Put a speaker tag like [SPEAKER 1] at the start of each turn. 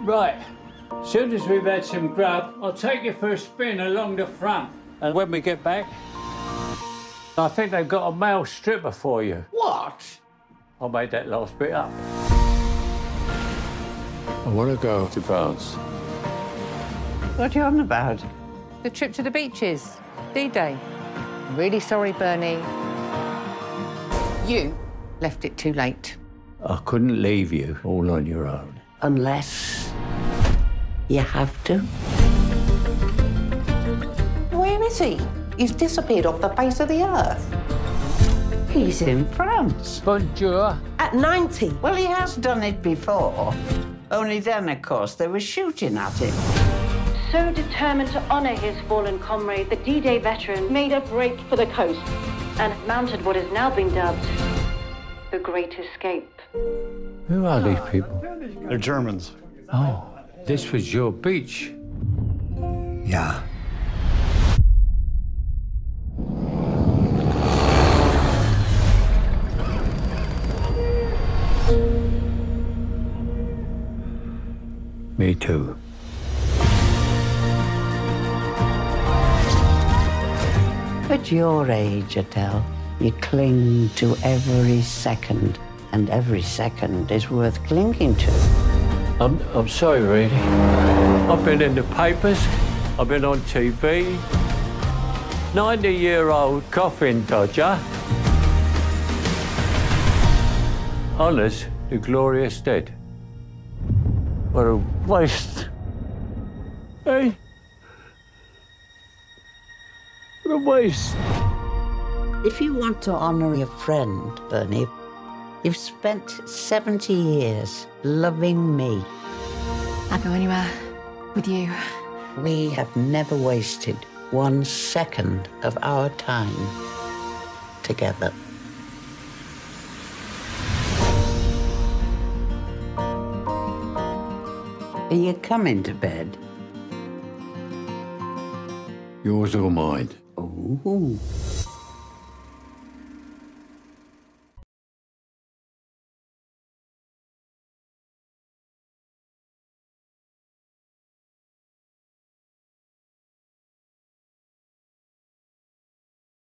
[SPEAKER 1] Right. As soon as we've had some grub, I'll take you for a spin along the front. And when we get back, I think they've got a male stripper for you.
[SPEAKER 2] What?
[SPEAKER 1] I made that last bit up. I want to go to France.
[SPEAKER 2] What are you on about?
[SPEAKER 3] The trip to the beaches. D-Day. Really sorry, Bernie. You left it too late.
[SPEAKER 1] I couldn't leave you all on your own.
[SPEAKER 2] Unless you have to. Where is he? He's disappeared off the face of the earth. He's in France.
[SPEAKER 1] Bonjour.
[SPEAKER 2] At 90. Well, he has done it before. Only then, of course, they were shooting at him.
[SPEAKER 4] So determined to honour his fallen comrade, the D-Day veteran made a break for the coast and mounted what has now been dubbed the Great Escape.
[SPEAKER 1] Who are these people?
[SPEAKER 5] They're Germans.
[SPEAKER 1] Oh, this was your beach.
[SPEAKER 2] Yeah.
[SPEAKER 1] Me too.
[SPEAKER 2] At your age, Adele, you cling to every second, and every second is worth clinging to.
[SPEAKER 1] I'm sorry, really. I've been in the papers, I've been on TV. 90-year-old coffin dodger. Honours the glorious dead. What a waste. Hey? What a waste.
[SPEAKER 2] If you want to honour your friend, Bernie, you've spent 70 years loving me.
[SPEAKER 6] I'd go anywhere with you.
[SPEAKER 2] We have never wasted 1 second of our time together. Are you coming to bed?
[SPEAKER 1] Yours or mine?
[SPEAKER 2] Oh.